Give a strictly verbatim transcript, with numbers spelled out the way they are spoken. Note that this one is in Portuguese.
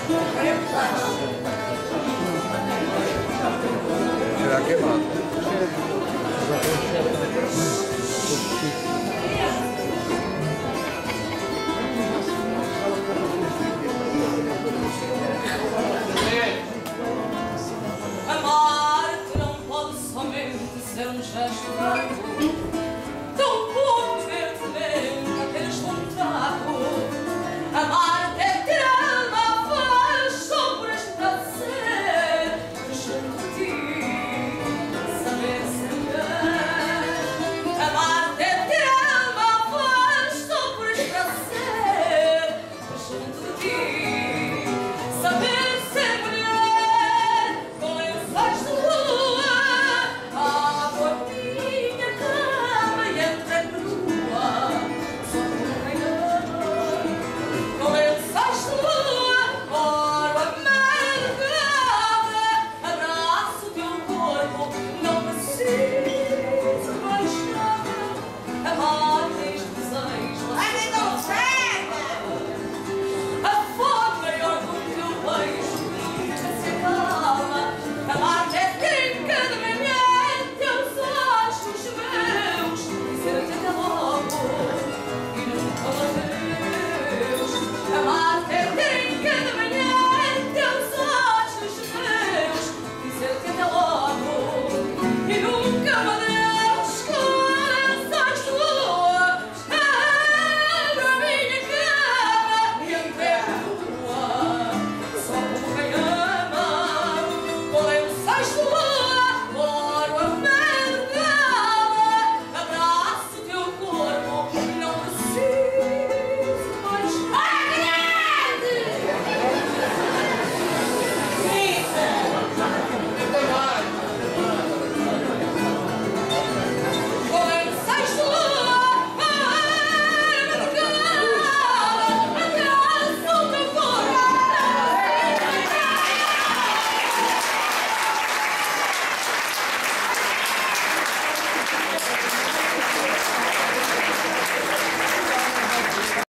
Será queimado? Amar-te não pode somente ser um gesto fraco, tão pouco ver-te bem, apenas contato. Amar-te é tirar uma voz só por este prazer junto a ti, saber ser. Amar-te é tirar uma voz só por este prazer junto a ti.